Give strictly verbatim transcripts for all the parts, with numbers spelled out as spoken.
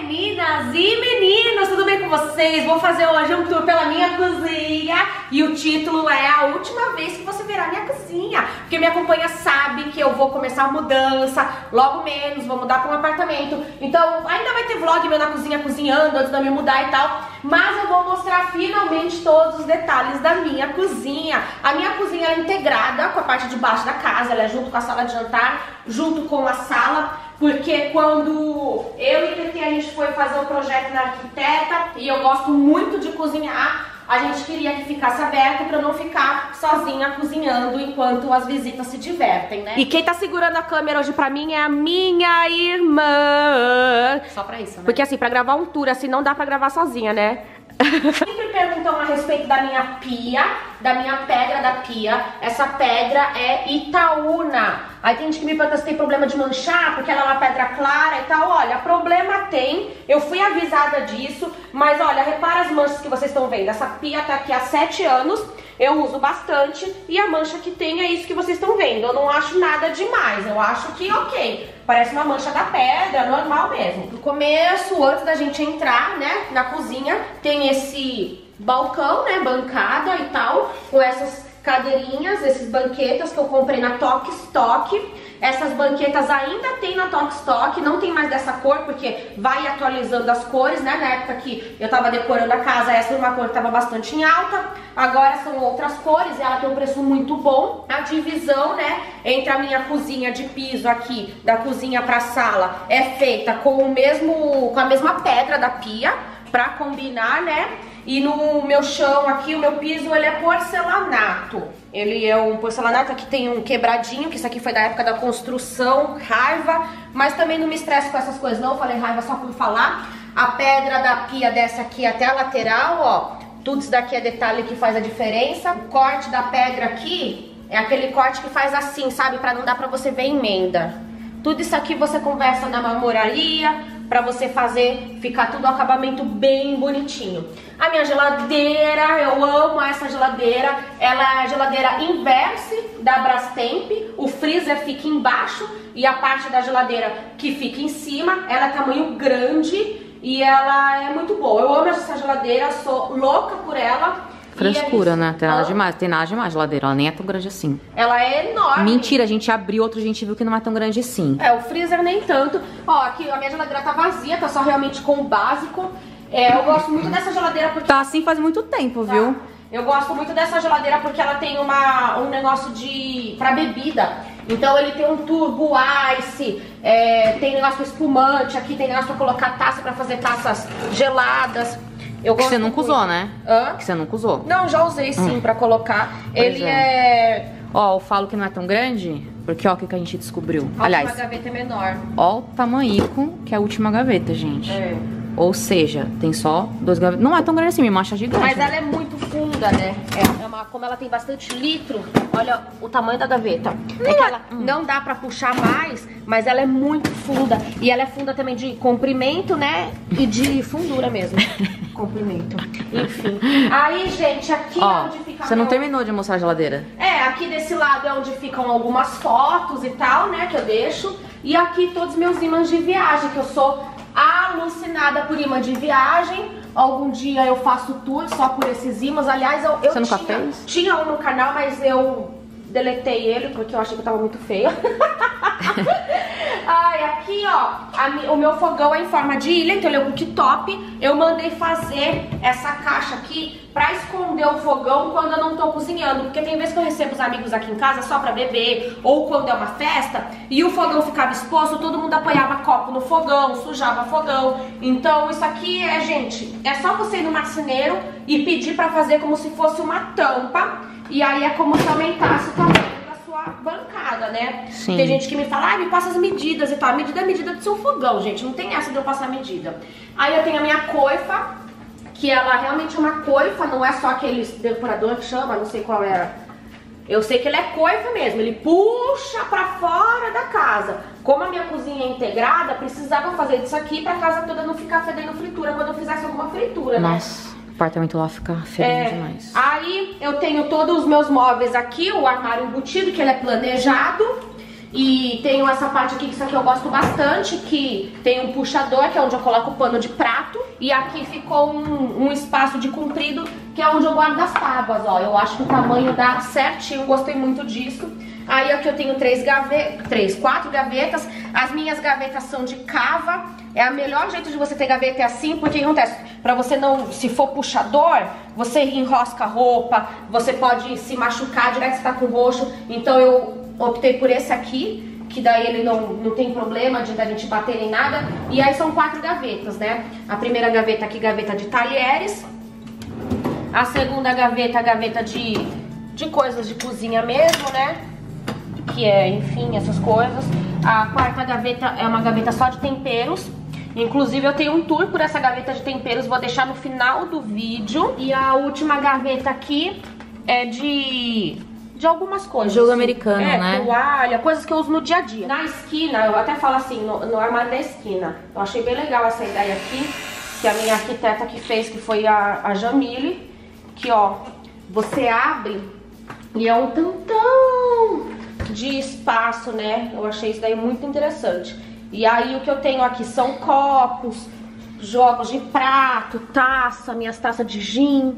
meninas e meninos, tudo bem com vocês? Vou fazer hoje um tour pela minha cozinha e o título é A Última Vez Que Você Verá Minha Cozinha. Porque me acompanha sabe que eu vou começar a mudança, logo menos, vou mudar para um apartamento. Então ainda vai ter vlog meu na cozinha, cozinhando, antes de eu me mudar e tal. Mas eu vou mostrar finalmente todos os detalhes da minha cozinha. A minha cozinha é integrada com a parte de baixo da casa, ela é junto com a sala de jantar, junto com a sala. Porque quando eu e Tete a gente foi fazer um projeto na arquiteta e eu gosto muito de cozinhar, a gente queria que ficasse aberto para não ficar sozinha cozinhando enquanto as visitas se divertem, né? E quem tá segurando a câmera hoje pra mim é a minha irmã. Só pra isso, né? Porque assim, pra gravar um tour assim não dá pra gravar sozinha, né? Sempre perguntam a respeito da minha pia, da minha pedra da pia. Essa pedra é Itaúna. Aí tem gente que me pergunta se tem problema de manchar, porque ela é uma pedra clara e tal. Olha, problema tem, eu fui avisada disso. Mas olha, repara as manchas que vocês estão vendo. Essa pia tá aqui há sete anos, eu uso bastante. E a mancha que tem é isso que vocês estão vendo. Eu não acho nada demais, eu acho que ok, parece uma mancha da pedra, normal mesmo. No começo, antes da gente entrar, né, na cozinha, tem esse balcão, né, bancada e tal, com essas cadeirinhas, esses banquetas que eu comprei na Tok Stock. Essas banquetas ainda tem na Tok Stock, não tem mais dessa cor, porque vai atualizando as cores, né? Na época que eu tava decorando a casa, essa era uma cor que tava bastante em alta. Agora são outras cores e ela tem um preço muito bom. A divisão, né, entre a minha cozinha de piso aqui, da cozinha pra sala, é feita com o mesmo, com a mesma pedra da pia, pra combinar, né? E no meu chão aqui, o meu piso, ele é porcelanato. Ele é um porcelanato, aqui tem um quebradinho, que isso aqui foi da época da construção, raiva. Mas também não me estresso com essas coisas não, eu falei raiva só por falar. A pedra da pia dessa aqui até a lateral, ó. Tudo isso daqui é detalhe que faz a diferença. O corte da pedra aqui é aquele corte que faz assim, sabe? Pra não dar pra você ver emenda. Tudo isso aqui você conversa na marmoraria, pra você fazer, ficar tudo o acabamento bem bonitinho. A minha geladeira, eu amo essa geladeira. Ela é a geladeira Inverse da Brastemp. O freezer fica embaixo e a parte da geladeira que fica em cima, ela é tamanho grande e ela é muito boa. Eu amo essa geladeira, sou louca por ela. Frescura, é né? Tem nada demais, tem nada demais geladeira, ela nem é tão grande assim. Ela é enorme. Mentira, a gente abriu outro, a gente viu que não é tão grande assim. É, o freezer nem tanto. Ó, aqui a minha geladeira tá vazia, tá só realmente com o básico. É, eu gosto muito dessa geladeira porque... Tá assim faz muito tempo, tá, viu? Eu gosto muito dessa geladeira porque ela tem uma, um negócio de... pra bebida. Então ele tem um turbo ice, é, tem negócio pra espumante, aqui tem negócio pra colocar taça, pra fazer taças geladas. Eu que você nunca muito. usou, né? Hã? Que você nunca usou. Não, já usei sim, hum. pra colocar. Pois ele é... é... Ó, eu falo que não é tão grande, porque ó o que, que a gente descobriu. A Aliás, última gaveta é menor. Ó o tamanhico que é a última gaveta, gente. É. Ou seja, tem só dois gavetas. Não é tão grande assim, me mancha gigante. Mas ela é muito funda, né? É uma, como ela tem bastante litro, olha o tamanho da gaveta. É que ela hum. não dá pra puxar mais, mas ela é muito funda. E ela é funda também de comprimento, né? E de fundura mesmo. Comprimento. Enfim. Aí, gente, aqui ó, é onde fica... Você não meu... terminou de mostrar a geladeira? É, aqui desse lado é onde ficam algumas fotos e tal, né? Que eu deixo. E aqui todos os meus ímãs de viagem, que eu sou... alucinada por imã de viagem. Algum dia eu faço tour só por esses ímãs. Aliás, eu, eu Você nunca tinha, fez? tinha um no canal, mas eu deletei ele porque eu achei que eu tava muito feia. Ai, aqui ó, a, o meu fogão é em forma de ilha, então ele é um cooktop. Eu mandei fazer essa caixa aqui pra esconder o fogão quando eu não tô cozinhando. Porque tem vezes que eu recebo os amigos aqui em casa só pra beber, ou quando é uma festa, e o fogão ficava exposto, todo mundo apanhava copo no fogão, sujava fogão. Então isso aqui é, gente, é só você ir no marceneiro e pedir pra fazer como se fosse uma tampa. E aí é como se aumentasse o tamanho da sua bancada, né? Sim. Tem gente que me fala, ah, me passa as medidas e tal. A medida é a medida do seu fogão, gente. Não tem essa de eu passar a medida. Aí eu tenho a minha coifa, que ela realmente é uma coifa, não é só aquele depurador que chama, não sei qual era. Eu sei que ele é coifa mesmo, ele puxa pra fora da casa. Como a minha cozinha é integrada, precisava fazer isso aqui pra casa toda não ficar fedendo fritura quando eu fizesse alguma fritura, né? Nossa, o apartamento lá fica fedendo é, demais. Aí eu tenho todos os meus móveis aqui, o armário embutido, que ele é planejado. E tenho essa parte aqui, que isso aqui eu gosto bastante, que tem um puxador, que é onde eu coloco o pano de prato. E aqui ficou um, um espaço de comprido, que é onde eu guardo as tábuas, ó. Eu acho que o tamanho dá certinho, gostei muito disso. Aí aqui eu tenho três gavetas, três, quatro gavetas. As minhas gavetas são de cava. É o melhor jeito de você ter gaveta é assim, porque o que acontece? Pra você não, se for puxador, você enrosca a roupa, você pode se machucar direto se tá com roxo. Então eu optei por esse aqui, que daí ele não, não tem problema de da gente bater em nada. E aí são quatro gavetas, né? A primeira gaveta aqui, gaveta de talheres. A segunda gaveta, gaveta de, de coisas de cozinha mesmo, né? Que é, enfim, essas coisas. A quarta gaveta é uma gaveta só de temperos. Inclusive eu tenho um tour por essa gaveta de temperos, vou deixar no final do vídeo. E a última gaveta aqui é de... de algumas coisas. Jogo americano, é, né? Toalha, coisas que eu uso no dia a dia. Na esquina, eu até falo assim, no, no armário da esquina. Eu achei bem legal essa ideia aqui, que a minha arquiteta que fez, que foi a, a Jamile. Que, ó, você abre e é um tantão de espaço, né? Eu achei isso daí muito interessante. E aí o que eu tenho aqui são copos, jogos de prato, taça, minhas taças de gin,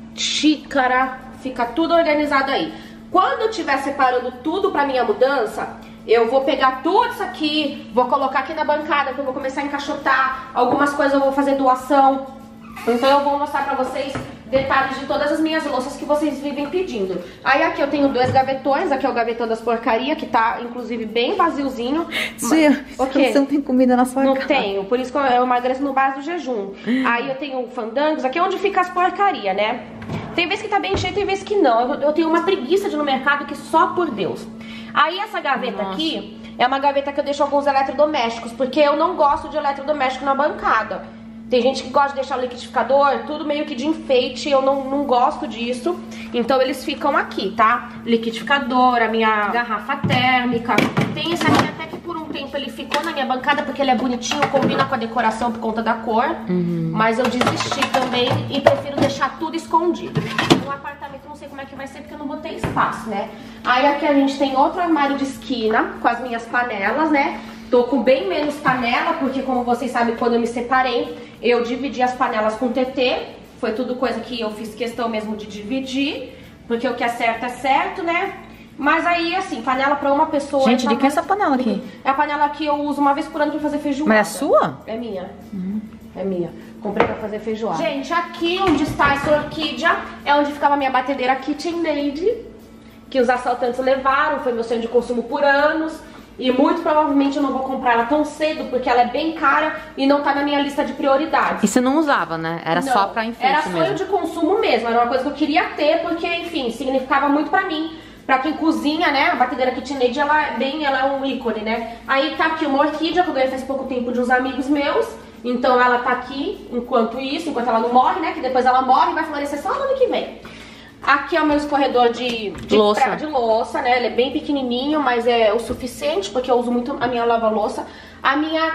xícara, fica tudo organizado aí. Quando eu estiver separando tudo pra minha mudança, eu vou pegar tudo isso aqui, vou colocar aqui na bancada, que eu vou começar a encaixotar. Algumas coisas eu vou fazer doação. Então eu vou mostrar pra vocês detalhes de todas as minhas louças que vocês vivem pedindo. Aí aqui eu tenho dois gavetões, aqui é o gavetão das porcaria, que tá inclusive bem vaziozinho. Tia, okay. Você não tem comida na sua Não casa? Não tenho, por isso que eu emagreço no base do jejum. Aí eu tenho fandangos, aqui é onde fica as porcaria, né? Tem vezes que tá bem cheio, tem vezes que não. Eu, eu tenho uma preguiça de ir no mercado que só por Deus. Aí essa gaveta Nossa. aqui é uma gaveta que eu deixo alguns eletrodomésticos, porque eu não gosto de eletrodoméstico na bancada. Tem gente que gosta de deixar o liquidificador, tudo meio que de enfeite, eu não, não gosto disso. Então eles ficam aqui, tá? Liquidificador, a minha garrafa térmica. Tem esse aqui até que por um tempo ele ficou na minha bancada, porque ele é bonitinho, combina com a decoração por conta da cor. Uhum. Mas eu desisti também e prefiro deixar tudo escondido. No apartamento não sei como é que vai ser, porque eu não botei espaço, né? Aí aqui a gente tem outro armário de esquina com as minhas panelas, né? Tô com bem menos panela, porque como vocês sabem, quando eu me separei, eu dividi as panelas com o T T. Foi tudo coisa que eu fiz questão mesmo de dividir, porque o que é certo é certo, né? Mas aí, assim, panela pra uma pessoa... Gente, de que é essa panela aqui? É a panela que eu uso uma vez por ano pra fazer feijoada. Mas é sua? É minha. Uhum. É minha. Comprei pra fazer feijoada. Gente, aqui onde está essa orquídea é onde ficava a minha batedeira KitchenAid, que os assaltantes levaram, foi meu sonho de consumo por anos. E muito provavelmente eu não vou comprar ela tão cedo, porque ela é bem cara e não tá na minha lista de prioridades. E você não usava, né? Era não, só pra enfeite era sonho mesmo. de consumo mesmo, era uma coisa que eu queria ter, porque, enfim, significava muito pra mim. Pra quem cozinha, né, a batedeira KitchenAid, ela é bem, ela é um ícone, né? Aí tá aqui uma orquídea que eu ganhei faz pouco tempo de uns amigos meus. Então ela tá aqui enquanto isso, enquanto ela não morre, né? Que depois ela morre e vai florescer só no ano que vem. Aqui é o meu escorredor de, de, louça. Pra, de louça, né? Ele é bem pequenininho, mas é o suficiente, porque eu uso muito a minha lava-louça. A minha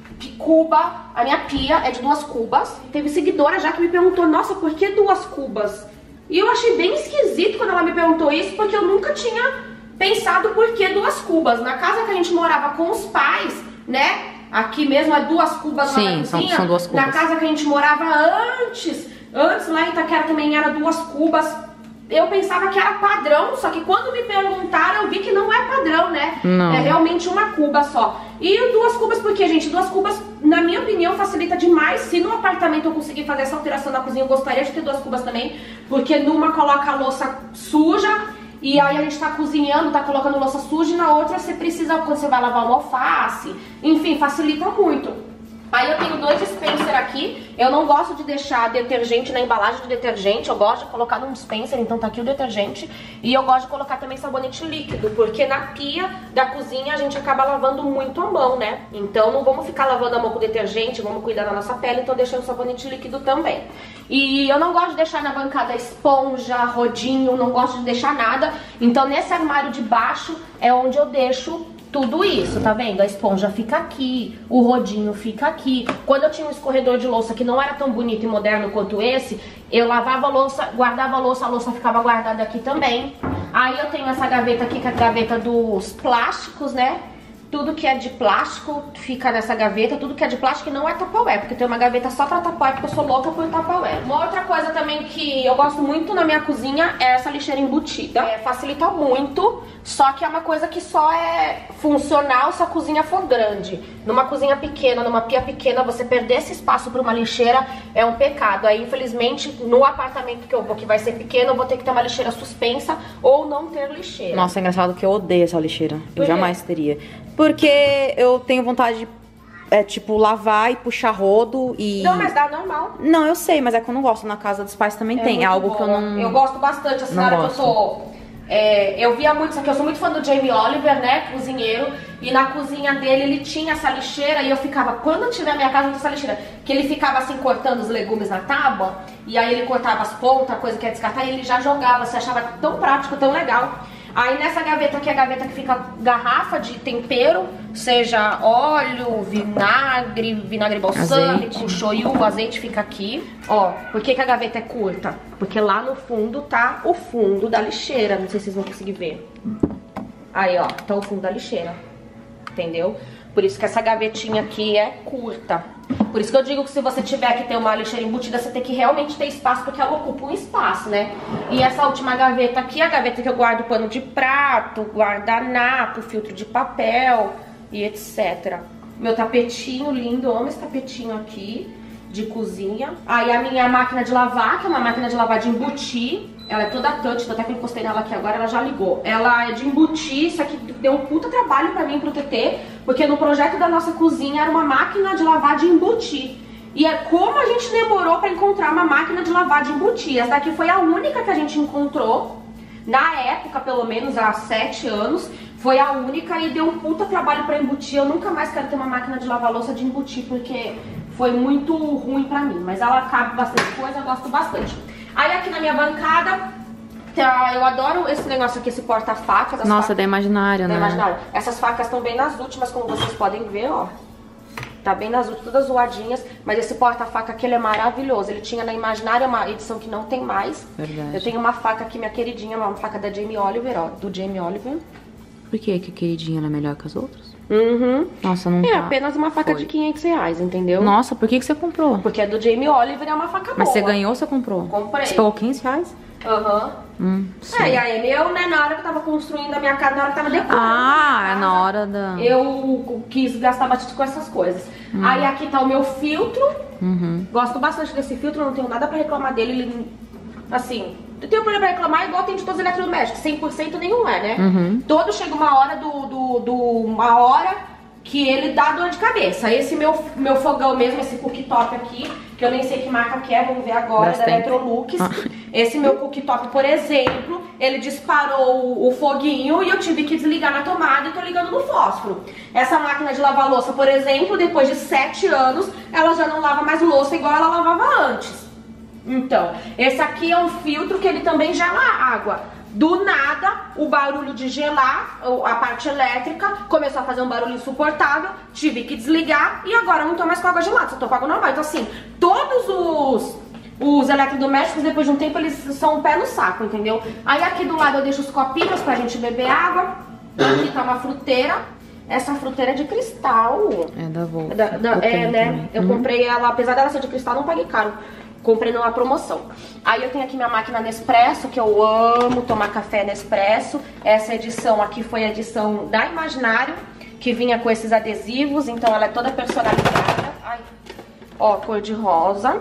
cuba, a minha pia é de duas cubas. Teve seguidora já que me perguntou, nossa, por que duas cubas? E eu achei bem esquisito quando ela me perguntou isso, porque eu nunca tinha pensado por que duas cubas. Na casa que a gente morava com os pais, né? Aqui mesmo é duas cubas Sim, na cozinha. São, são duas cubas. Na casa que a gente morava antes, antes lá em Itaquera também era duas cubas. Eu pensava que era padrão, só que quando me perguntaram eu vi que não é padrão, né? Não. É realmente uma cuba só. E duas cubas porque, gente, duas cubas, na minha opinião, facilita demais. Se no apartamento eu conseguir fazer essa alteração na cozinha, eu gostaria de ter duas cubas também, porque numa coloca a louça suja e aí a gente tá cozinhando, tá colocando louça suja, e na outra você precisa, quando você vai lavar uma alface, enfim, facilita muito. Aí eu tenho dois dispenser aqui. Eu não gosto de deixar detergente na embalagem de detergente. Eu gosto de colocar num dispenser, então tá aqui o detergente. E eu gosto de colocar também sabonete líquido, porque na pia da cozinha a gente acaba lavando muito a mão, né? Então não vamos ficar lavando a mão com detergente, vamos cuidar da nossa pele, então deixando sabonete líquido também. E eu não gosto de deixar na bancada esponja, rodinho, não gosto de deixar nada. Então nesse armário de baixo é onde eu deixo tudo isso, tá vendo? A esponja fica aqui, o rodinho fica aqui. Quando eu tinha um escorredor de louça que não era tão bonito e moderno quanto esse, eu lavava a louça, guardava a louça, a louça ficava guardada aqui também. Aí eu tenho essa gaveta aqui, que é a gaveta dos plásticos, né? Tudo que é de plástico fica nessa gaveta, tudo que é de plástico não é Tupperware, porque tem uma gaveta só pra Tupperware, porque eu sou louca por Tupperware. Uma outra coisa também que eu gosto muito na minha cozinha é essa lixeira embutida. É, facilita muito, só que é uma coisa que só é funcional se a cozinha for grande. Numa cozinha pequena, numa pia pequena, você perder esse espaço pra uma lixeira é um pecado. Aí, infelizmente, no apartamento que eu vou, que vai ser pequeno, eu vou ter que ter uma lixeira suspensa ou não ter lixeira. Nossa, é engraçado que eu odeio essa lixeira. Eu jamais teria. Porque eu tenho vontade de, é, tipo, lavar e puxar rodo e... Não, mas dá normal. Não, eu sei, mas é que eu não gosto. Na casa dos pais também é tem. É algo boa. que eu não... Eu gosto bastante, assim, na hora que eu sou... É, eu via muito isso aqui, eu sou muito fã do Jamie Oliver, né, cozinheiro. E na cozinha dele ele tinha essa lixeira e eu ficava, quando eu tiver a minha casa, eu vou ter essa lixeira. Que ele ficava assim, cortando os legumes na tábua. E aí ele cortava as pontas, coisa que ia descartar, e ele já jogava. Você achava tão prático, tão legal. Aí nessa gaveta aqui é a gaveta que fica garrafa de tempero, seja óleo, vinagre, vinagre balsâmico, shoyu, o azeite fica aqui. Ó, por que que a gaveta é curta? Porque lá no fundo tá o fundo da lixeira, não sei se vocês vão conseguir ver. Aí, ó, tá o fundo da lixeira, entendeu? Por isso que essa gavetinha aqui é curta. Por isso que eu digo que se você tiver que ter uma lixeira embutida, você tem que realmente ter espaço, porque ela ocupa um espaço, né? E essa última gaveta aqui é a gaveta que eu guardo pano de prato, guardanapo, filtro de papel e etcétera. Meu tapetinho lindo, eu amo esse tapetinho aqui de cozinha. Aí a minha máquina de lavar, que é uma máquina de lavar de embutir. Ela é toda touch, até que eu encostei nela aqui agora, ela já ligou. Ela é de embutir, isso aqui deu um puta trabalho pra mim, pro T T, porque no projeto da nossa cozinha era uma máquina de lavar de embutir. E é como a gente demorou pra encontrar uma máquina de lavar de embutir. Essa daqui foi a única que a gente encontrou, na época, pelo menos há sete anos, foi a única e deu um puta trabalho pra embutir. Eu nunca mais quero ter uma máquina de lavar louça de embutir, porque foi muito ruim pra mim. Mas ela cabe bastante coisa, eu gosto bastante. Aí aqui na minha bancada, tá, eu adoro esse negócio aqui, esse porta-facas. Nossa, facas, da Imaginária, da né? Imaginária. Essas facas estão bem nas últimas, como vocês podem ver, ó. Tá bem nas últimas, todas zoadinhas. Mas esse porta-faca aqui, ele é maravilhoso. Ele tinha na Imaginária uma edição que não tem mais. Verdade. Eu tenho uma faca aqui, minha queridinha, uma faca da Jamie Oliver, ó. Do Jamie Oliver. Por que que a queridinha ela é melhor que as outras? Uhum. Nossa, não É tá. apenas uma faca Foi. de quinhentos reais, entendeu? Nossa, por que que você comprou? Porque é do Jamie Oliver, é uma faca boa. Mas você ganhou ou você comprou? Comprei. Você pagou quinze reais? Aham. Uhum. Hum, é, e aí eu, né, na hora que eu tava construindo a minha casa, na hora que eu tava decorando Ah, a é na hora da... eu quis gastar bastante com essas coisas. Hum. Aí aqui tá o meu filtro. Uhum. Gosto bastante desse filtro, não tenho nada pra reclamar dele. Ele, assim, eu tenho problema pra reclamar igual tem de todos os eletrodomésticos. cem por cento nenhum é, né? Uhum. Todo chega uma hora do, do, do... Uma hora que ele dá dor de cabeça. Esse meu, meu fogão mesmo, esse cooktop aqui, que eu nem sei que marca que é, vamos ver agora, da Electrolux. Ah. Esse meu cooktop, por exemplo, ele disparou o, o foguinho e eu tive que desligar na tomada e tô ligando no fósforo. Essa máquina de lavar louça, por exemplo, depois de sete anos, ela já não lava mais louça igual ela lavava antes. Então, esse aqui é um filtro que ele também gela água. Do nada, o barulho de gelar, a parte elétrica, começou a fazer um barulho insuportável, tive que desligar e agora não tô mais com água gelada, só tô com água normal. Então assim, todos os, os eletrodomésticos, depois de um tempo, eles são um pé no saco, entendeu? Aí aqui do lado eu deixo os copinhos pra gente beber água. Aqui tá uma fruteira. Essa fruteira é de cristal. É da Volta. Da, da, é, né? Também. Eu uhum. comprei ela, apesar dela ser de cristal, não paguei caro. Comprei numa promoção. Aí eu tenho aqui minha máquina Nespresso, que eu amo tomar café Nespresso. Essa edição aqui foi a edição da Imaginário, que vinha com esses adesivos, então ela é toda personalizada. Ai. Ó, cor de rosa.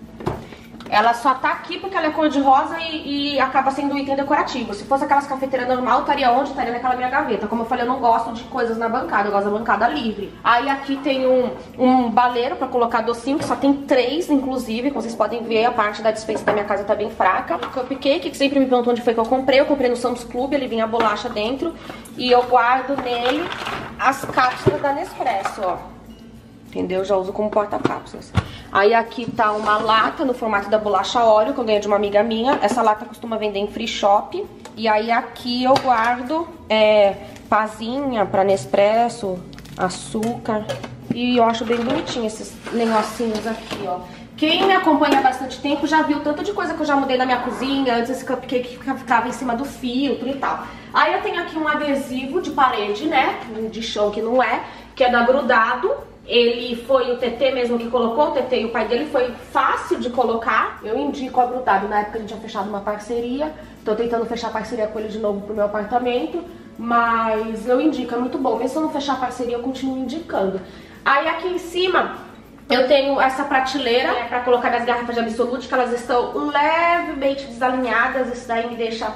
Ela só tá aqui porque ela é cor de rosa e, e acaba sendo um item decorativo. Se fosse aquelas cafeteiras normal, estaria onde? Estaria naquela minha gaveta. Como eu falei, eu não gosto de coisas na bancada, eu gosto da bancada livre. Aí aqui tem um, um baleiro pra colocar docinho, que só tem três, inclusive. Como vocês podem ver, a parte da despensa da minha casa tá bem fraca. Cupcake, que sempre me perguntam onde foi que eu comprei. Eu comprei no Sam's Club, ele vinha a bolacha dentro. E eu guardo nele as cápsulas da Nespresso, ó. Entendeu? Já uso como porta-cápsulas. Aí aqui tá uma lata no formato da bolacha Oreo, que eu ganhei de uma amiga minha. Essa lata costuma vender em free shop. E aí aqui eu guardo é, pazinha pra Nespresso, açúcar. E eu acho bem bonitinho esses negocinhos aqui, ó. Quem me acompanha há bastante tempo já viu tanto de coisa que eu já mudei na minha cozinha. Antes esse cupcake ficava em cima do filtro e tal. Aí eu tenho aqui um adesivo de parede, né? De chão que não é, que é da Grudado. Ele foi o T T mesmo que colocou, o T T e o pai dele, foi fácil de colocar. Eu indico a Grudado, na época a gente tinha fechado uma parceria. Tô tentando fechar parceria com ele de novo pro meu apartamento. Mas eu indico, é muito bom. Mesmo se eu não fechar a parceria, eu continuo indicando. Aí aqui em cima eu tenho essa prateleira, né, pra colocar minhas garrafas de Absolute, que elas estão levemente desalinhadas. Isso daí me deixa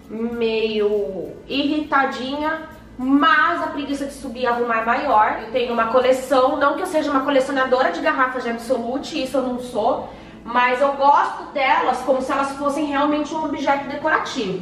meio irritadinha, mas a preguiça de subir e arrumar é maior. Eu tenho uma coleção, não que eu seja uma colecionadora de garrafas de Absolute, isso eu não sou, mas eu gosto delas como se elas fossem realmente um objeto decorativo.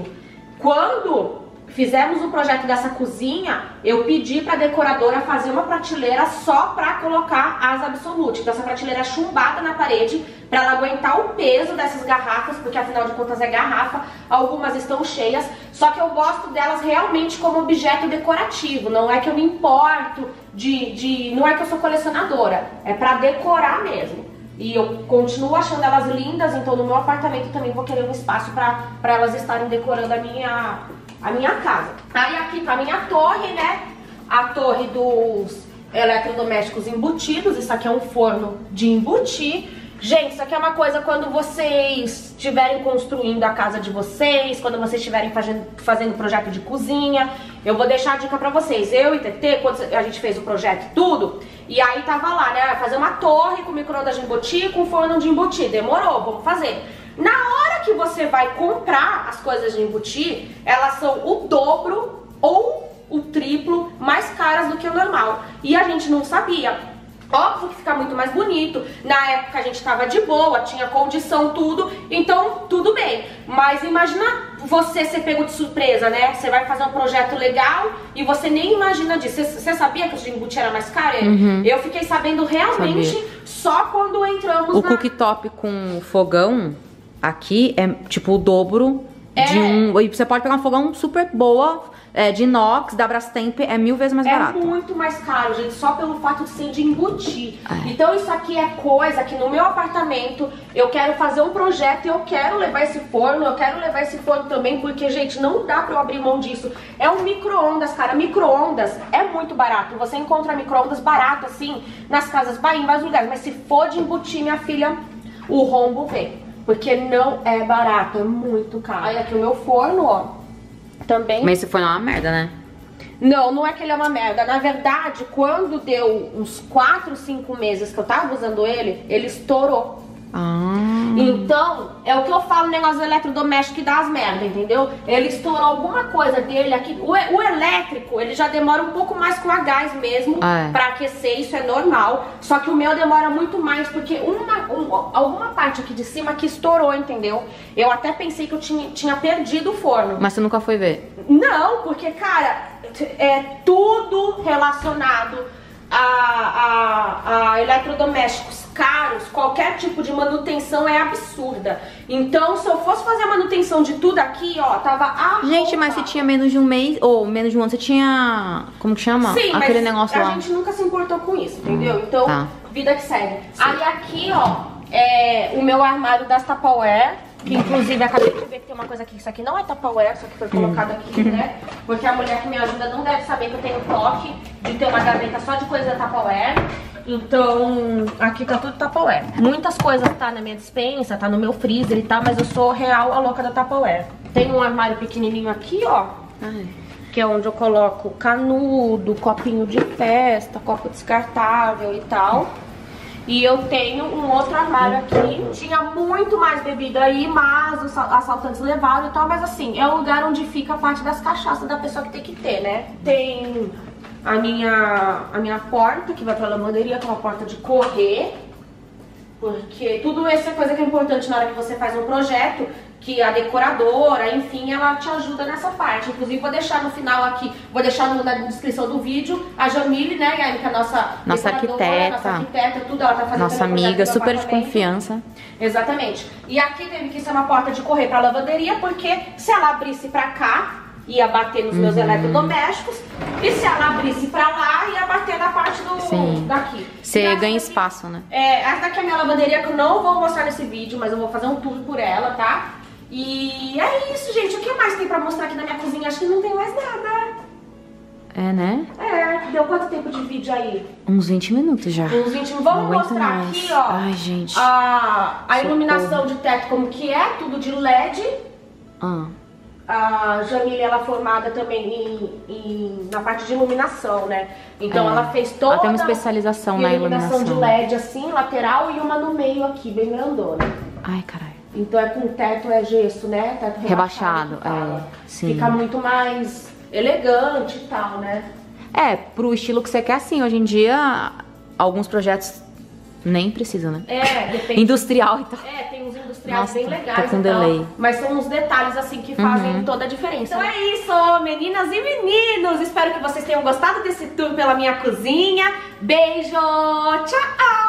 Quando fizemos o projeto dessa cozinha, eu pedi pra decoradora fazer uma prateleira só pra colocar as Absolute. Então essa prateleira é chumbada na parede pra ela aguentar o peso dessas garrafas, porque afinal de contas é garrafa, algumas estão cheias. Só que eu gosto delas realmente como objeto decorativo, não é que eu me importo de... de não é que eu sou colecionadora, é pra decorar mesmo. E eu continuo achando elas lindas, então no meu apartamento também vou querer um espaço pra, pra elas estarem decorando a minha... a minha casa. Aí aqui tá a minha torre, né? A torre dos eletrodomésticos embutidos. Isso aqui é um forno de embutir. Gente, isso aqui é uma coisa quando vocês estiverem construindo a casa de vocês, quando vocês estiverem fazendo, fazendo projeto de cozinha. Eu vou deixar a dica pra vocês. Eu e T T, quando a gente fez o projeto tudo, e aí tava lá, né? Fazer uma torre com micro-ondas de embutir, com forno de embutir. Demorou, vamos fazer. Na hora que você vai comprar as coisas de embutir, elas são o dobro ou o triplo mais caras do que o normal. E a gente não sabia. Óbvio que fica muito mais bonito. Na época a gente tava de boa, tinha condição, tudo. Então, tudo bem. Mas imagina você ser pego de surpresa, né? Você vai fazer um projeto legal e você nem imagina disso. Você sabia que os de embutir era mais caro? Uhum. Eu fiquei sabendo realmente Sabia. Só quando entramos o na... cooktop com fogão aqui é tipo o dobro É. de um... E você pode pegar um fogão super boa, é, de inox, da Brastemp, é mil vezes mais É barato. muito mais caro, gente, só pelo fato de ser de embutir. É. Então isso aqui é coisa que no meu apartamento eu quero fazer um projeto e eu quero levar esse forno, eu quero levar esse forno também, porque, gente, não dá pra eu abrir mão disso. É um micro-ondas, cara. Micro-ondas é muito barato. Você encontra micro-ondas barato, assim, nas casas Bahia, em vários lugares. Mas se for de embutir, minha filha, o rombo vem. Porque não é barato, é muito caro. Aí aqui o meu forno, ó, também... Mas esse forno é uma merda, né? Não, não é que ele é uma merda. Na verdade, quando deu uns quatro, cinco meses que eu tava usando ele, ele estourou. Ah. Então, é o que eu falo no negócio do eletrodoméstico que dá as merda, entendeu? Ele estourou alguma coisa dele aqui. O, o elétrico, ele já demora um pouco mais com a gás mesmo, ah, é. pra aquecer, isso é normal. Só que o meu demora muito mais, porque uma, um, alguma parte aqui de cima que estourou, entendeu? Eu até pensei que eu tinha, tinha perdido o forno. Mas você nunca foi ver? Não, porque, cara, é tudo relacionado a, a, a eletrodomésticos caros. Qualquer tipo de manutenção é absurda. Então, se eu fosse fazer a manutenção de tudo aqui, ó, tava arrotado. Gente, mas você tinha menos de um mês, ou menos de um ano, você tinha... Como que chama? Sim, aquele mas negócio a lá. gente nunca se importou com isso, entendeu? Hum, então, tá. vida que segue. Sim. Aí aqui, ó, é o meu armário das Tupperware. Que inclusive acabei de ver que tem uma coisa aqui. Isso aqui não é Tupperware, só que foi colocado aqui, né? Porque a mulher que me ajuda não deve saber que eu tenho toque de ter uma gaveta só de coisa da Tupperware. Então, aqui tá tudo Tupperware. Muitas coisas tá na minha despensa, tá no meu freezer e tal, mas eu sou real a louca da Tupperware. Tem um armário pequenininho aqui, ó. Ai. Que é onde eu coloco canudo, copinho de festa, copo descartável e tal. E eu tenho um outro armário aqui. Tinha muito mais bebida aí, mas os assaltantes levaram e tal. Mas assim, é o lugar onde fica a parte das cachaças da pessoa que tem que ter, né? Tem a minha, a minha porta, que vai pra lavanderia, que é uma porta de correr. Porque tudo isso é coisa que é importante na hora que você faz um projeto. Que a decoradora, enfim, ela te ajuda nessa parte. Inclusive, vou deixar no final aqui, vou deixar na descrição do vídeo a Jamile, né, que é a nossa Nossa arquiteta. Nossa arquiteta, tudo, ela tá fazendo. Nossa amiga, super de confiança. Exatamente. E aqui teve que ser uma porta de correr pra lavanderia, porque se ela abrisse pra cá, ia bater nos meus Uhum. eletrodomésticos. E se ela abrisse pra lá, ia bater na parte do Sim. daqui. Você E essa ganha daqui- espaço, né? É, essa daqui é a minha lavanderia que eu não vou mostrar nesse vídeo, mas eu vou fazer um tour por ela, tá? E é isso, gente. O que mais tem pra mostrar aqui na minha cozinha? Acho que não tem mais nada. É, né? É, deu quanto tempo de vídeo aí? Uns vinte minutos já. Uns vinte minutos. Não Vamos aguento mostrar mais. aqui, ó. Ai, gente. A, a Socorro. iluminação de teto como que é, tudo de L E D. Ah. A Jamile, ela é formada também em, em- na parte de iluminação, né? Então É. ela fez toda Ela tem uma especialização na iluminação iluminação. de L E D assim, lateral e uma no meio aqui, bem grandona. Ai, caralho. Então é com teto, é gesso, né? Teto Rebaixado, que fala. é, sim. Fica muito mais elegante e tal, né? É, pro estilo que você quer, assim, hoje em dia, alguns projetos nem precisam, né? É, depende. Industrial e tal. É, tem uns industriais Nossa, bem tô legais com e tal, delay. mas são uns detalhes assim que fazem Uhum. toda a diferença. Então é isso, meninas e meninos. Espero que vocês tenham gostado desse tour pela minha cozinha. Beijo, tchau!